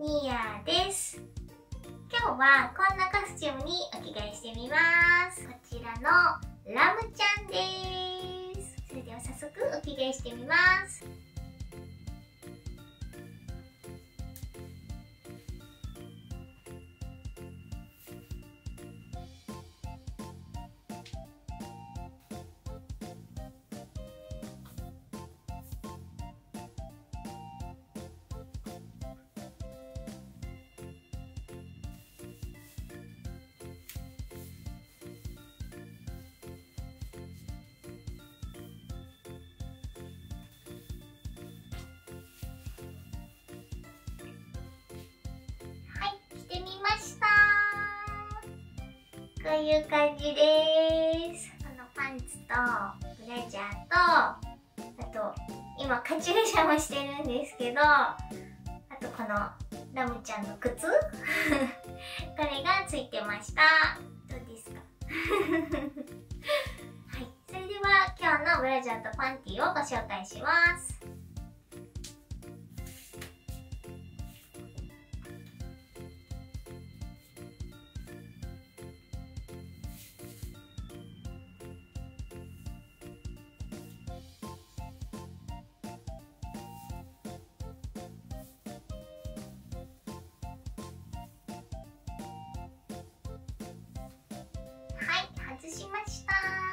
ニアです。今日はこんなコスチュームにお着替えしてみます。こちらのラムちゃんです。それでは早速お着替えしてみます。着てみました。こういう感じです。このパンツとブラジャーと、あと今カチューシャもしてるんですけど、あとこのラムちゃんの靴これがついてました。どうですかはい、それでは今日のブラジャーとパンティをご紹介します。外しました。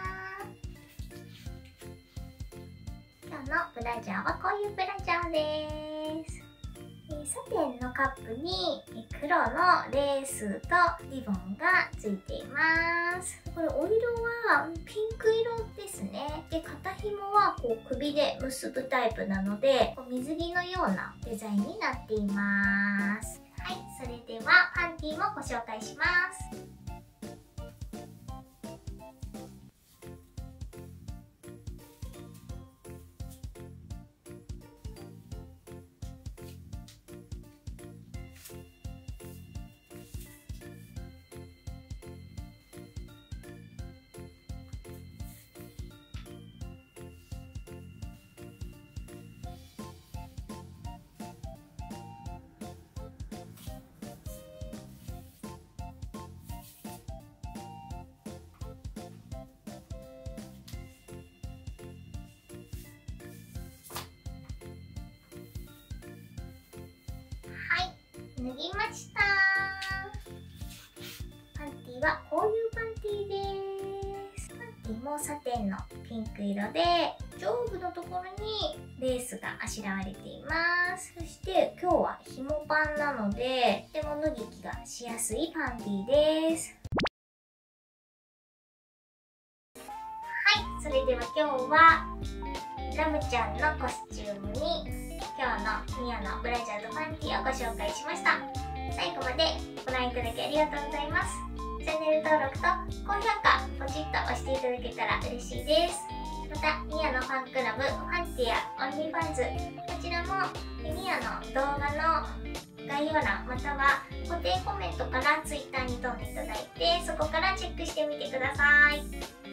今日のブラジャーはこういうブラジャーです。サテンのカップに黒のレースとリボンがついています。これお色はピンク色ですね。で、肩紐はこう首で結ぶタイプなので水着のようなデザインになっています。はい、それではパンティもご紹介します。脱ぎました。パンティはこういうパンティです。パンティもサテンのピンク色で上部のところにレースがあしらわれています。そして今日は紐パンなのでとても脱ぎ着がしやすいパンティです。はい、それでは今日はラムちゃんのコスチュームに今日のミアのブラジャーとパンティをご紹介しました。最後までご覧いただきありがとうございます。チャンネル登録と高評価ポチッと押していただけたら嬉しいです。またミアのファンクラブ、ファンティア、オンリーファンズ、こちらもミアの動画の概要欄または固定コメントから Twitter に飛んでいただいてそこからチェックしてみてください。